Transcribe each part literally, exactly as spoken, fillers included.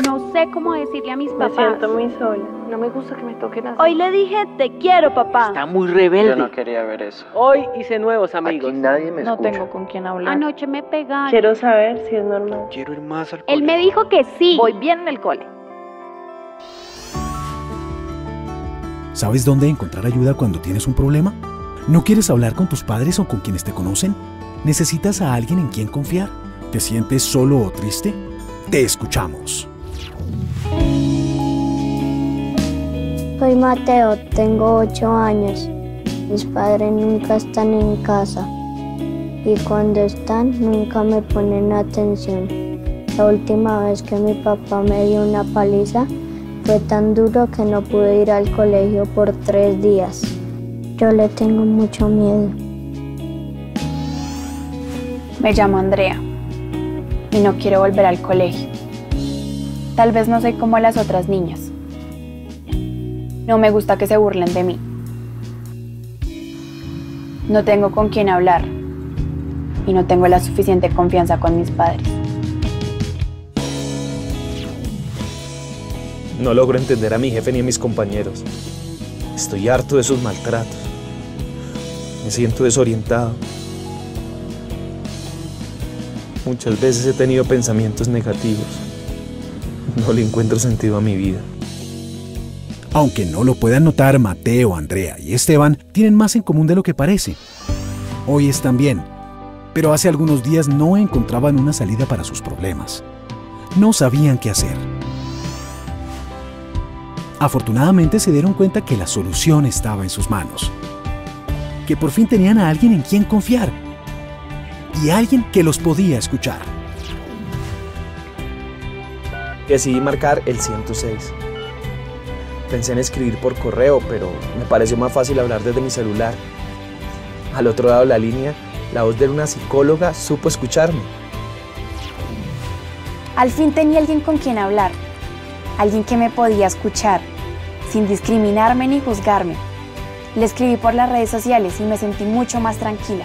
No sé cómo decirle a mis Me papás. siento muy sola. No me gusta que me toquen así. Hoy le dije, te quiero, papá. Está muy rebelde. Yo no quería ver eso. Hoy hice nuevos amigos. Aquí nadie me No escucha. tengo con quién hablar. Anoche me pegaron. Quiero saber si es normal. Quiero ir más al colegio. Él me dijo que sí. Voy bien en el cole. ¿Sabes dónde encontrar ayuda cuando tienes un problema? ¿No quieres hablar con tus padres o con quienes te conocen? ¿Necesitas a alguien en quien confiar? ¿Te sientes solo o triste? Te escuchamos. Soy Mateo, tengo ocho años. Mis padres nunca están en casa y cuando están nunca me ponen atención. La última vez que mi papá me dio una paliza fue tan duro que no pude ir al colegio por tres días. Yo le tengo mucho miedo. Me llamo Andrea y no quiero volver al colegio. Tal vez no soy como las otras niñas. No me gusta que se burlen de mí. No tengo con quién hablar y no tengo la suficiente confianza con mis padres. No logro entender a mi jefe ni a mis compañeros. Estoy harto de sus maltratos. Me siento desorientado. Muchas veces he tenido pensamientos negativos. No le encuentro sentido a mi vida. Aunque no lo puedan notar, Mateo, Andrea y Esteban tienen más en común de lo que parece. Hoy están bien, pero hace algunos días no encontraban una salida para sus problemas. No sabían qué hacer. Afortunadamente se dieron cuenta que la solución estaba en sus manos. Que por fin tenían a alguien en quien confiar. Y alguien que los podía escuchar. Decidí marcar el ciento seis. Pensé en escribir por correo, pero me pareció más fácil hablar desde mi celular. Al otro lado de la línea, la voz de una psicóloga supo escucharme. Al fin tenía alguien con quien hablar, alguien que me podía escuchar, sin discriminarme ni juzgarme. Le escribí por las redes sociales y me sentí mucho más tranquila.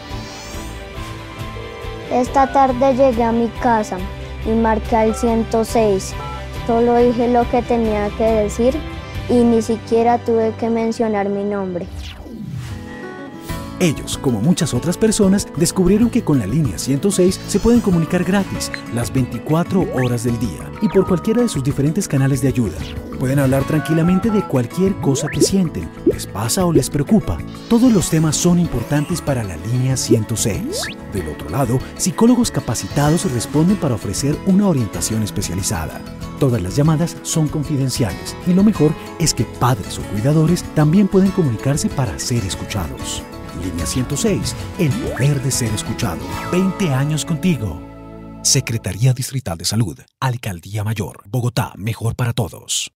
Esta tarde llegué a mi casa y marqué al ciento seis. Solo dije lo que tenía que decir y ni siquiera tuve que mencionar mi nombre. Ellos, como muchas otras personas, descubrieron que con la línea ciento seis se pueden comunicar gratis las veinticuatro horas del día y por cualquiera de sus diferentes canales de ayuda. Pueden hablar tranquilamente de cualquier cosa que sienten, les pasa o les preocupa. Todos los temas son importantes para la línea ciento seis. Del otro lado, psicólogos capacitados responden para ofrecer una orientación especializada. Todas las llamadas son confidenciales y lo mejor es que padres o cuidadores también pueden comunicarse para ser escuchados. Línea ciento seis, el poder de ser escuchado. veinte años contigo. Secretaría Distrital de Salud, Alcaldía Mayor, Bogotá, mejor para todos.